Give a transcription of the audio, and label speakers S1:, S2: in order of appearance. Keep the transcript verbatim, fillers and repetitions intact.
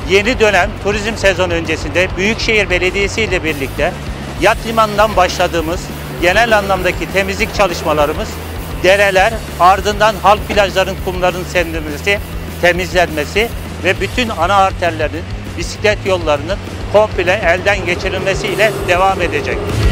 S1: yeni dönem turizm sezonu öncesinde Büyükşehir Belediyesi ile birlikte yat limanından başladığımız genel anlamdaki temizlik çalışmalarımız, dereler, ardından halk plajların kumların serinlemesi, temizlenmesi ve bütün ana arterlerin, bisiklet yollarının komple elden geçirilmesiyle devam edecek.